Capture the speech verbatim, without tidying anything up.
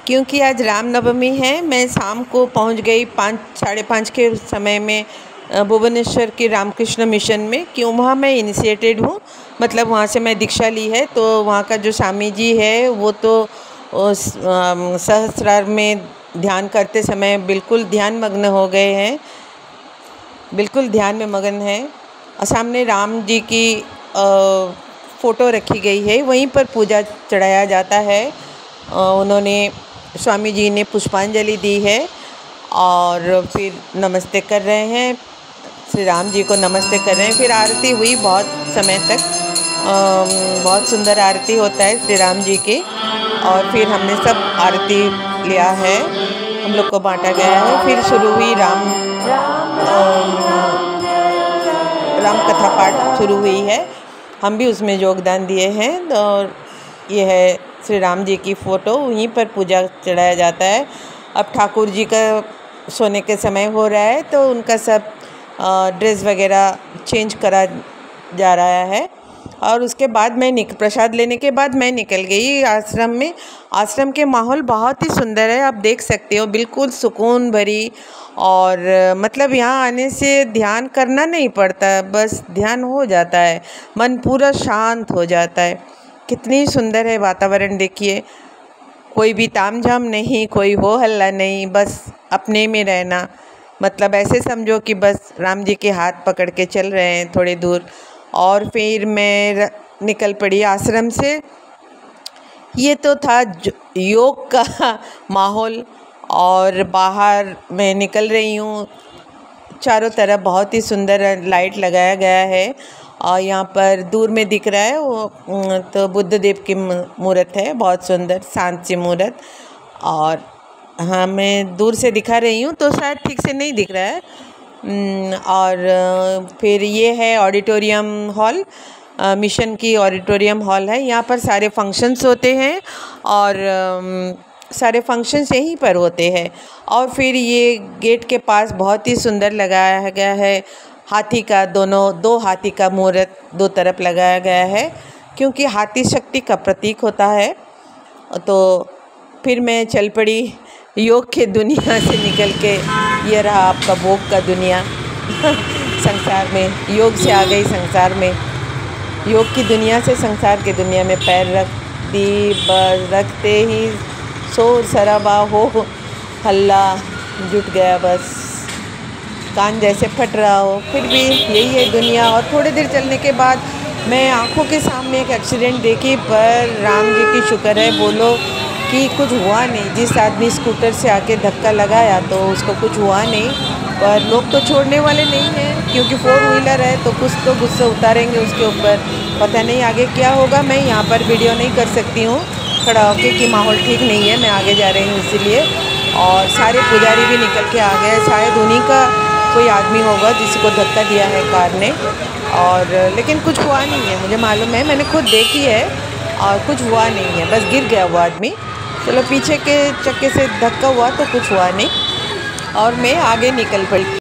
क्योंकि आज रामनवमी है, मैं शाम को पहुंच गई पाँच साढ़े पाँच के समय में भुवनेश्वर के रामकृष्ण मिशन में। क्यों, वहाँ मैं इनिशिएटेड हूँ, मतलब वहाँ से मैं दीक्षा ली है। तो वहाँ का जो स्वामी जी है वो तो सहस्रार में ध्यान करते समय बिल्कुल ध्यान मग्न हो गए हैं, बिल्कुल ध्यान में मगन है। और सामने राम जी की फ़ोटो रखी गई है, वहीं पर पूजा चढ़ाया जाता है। उन्होंने स्वामी जी ने पुष्पांजलि दी है और फिर नमस्ते कर रहे हैं, श्री राम जी को नमस्ते कर रहे हैं। फिर आरती हुई बहुत समय तक, बहुत सुंदर आरती होता है श्री राम जी की। और फिर हमने सब आरती लिया है, हम लोग को बांटा गया है। फिर शुरू हुई राम राम कथा पाठ शुरू हुई है, हम भी उसमें योगदान दिए हैं। और ये है श्री राम जी की फ़ोटो, वहीं पर पूजा चढ़ाया जाता है। अब ठाकुर जी का सोने के समय हो रहा है, तो उनका सब ड्रेस वगैरह चेंज करा जा रहा है। और उसके बाद मैं निक प्रसाद लेने के बाद मैं निकल गई आश्रम में। आश्रम के माहौल बहुत ही सुंदर है, आप देख सकते हो, बिल्कुल सुकून भरी। और मतलब यहाँ आने से ध्यान करना नहीं पड़ता, बस ध्यान हो जाता है, मन पूरा शांत हो जाता है। कितनी सुंदर है वातावरण, देखिए, कोई भी तामझाम नहीं, कोई हो हल्ला नहीं, बस अपने में रहना। मतलब ऐसे समझो कि बस राम जी के हाथ पकड़ के चल रहे हैं थोड़ी दूर। और फिर मैं निकल पड़ी आश्रम से। ये तो था योग का माहौल। और बाहर मैं निकल रही हूँ, चारों तरफ बहुत ही सुंदर लाइट लगाया गया है। और यहाँ पर दूर में दिख रहा है वो तो बुद्ध देव की मूर्त है, बहुत सुंदर शांत सी मूर्त। और हाँ, मैं दूर से दिखा रही हूँ तो शायद ठीक से नहीं दिख रहा है। और फिर ये है ऑडिटोरियम हॉल, मिशन की ऑडिटोरियम हॉल है। यहाँ पर सारे फंक्शंस होते हैं और सारे फंक्शंस यहीं पर होते हैं। और फिर ये गेट के पास बहुत ही सुंदर लगाया गया है हाथी का, दोनों दो हाथी का मूर्त दो तरफ लगाया गया है, क्योंकि हाथी शक्ति का प्रतीक होता है। तो फिर मैं चल पड़ी योग के दुनिया से निकल के, ये रहा आपका भोग का दुनिया संसार में, योग से आ गई संसार में, योग की दुनिया से संसार की दुनिया में पैर रख दी। बस रखते ही शोर शराबा हो, हल्ला जुट गया, बस कान जैसे फट रहा हो। फिर भी यही है दुनिया। और थोड़ी देर चलने के बाद मैं आंखों के सामने एक एक्सीडेंट देखी, पर राम जी की शुक्र है, बोलो कि कुछ हुआ नहीं। जिस आदमी स्कूटर से आके धक्का लगाया तो उसको कुछ हुआ नहीं, पर लोग तो छोड़ने वाले नहीं हैं, क्योंकि फोर व्हीलर है तो कुछ तो गुस्सा उतारेंगे उसके ऊपर। पता नहीं आगे क्या होगा। मैं यहाँ पर वीडियो नहीं कर सकती हूँ खड़ा होके कि माहौल ठीक नहीं है, मैं आगे जा रही हूँ इसीलिए। और सारे पुजारी भी निकल के आ गए, शायद उन्हीं का कोई आदमी होगा जिसको धक्का दिया है कार ने। और लेकिन कुछ हुआ नहीं है, मुझे मालूम है, मैंने खुद देखी है, और कुछ हुआ नहीं है, बस गिर गया वो आदमी। चलो, पीछे के चक्के से धक्का हुआ तो कुछ हुआ नहीं, और मैं आगे निकल पड़ी।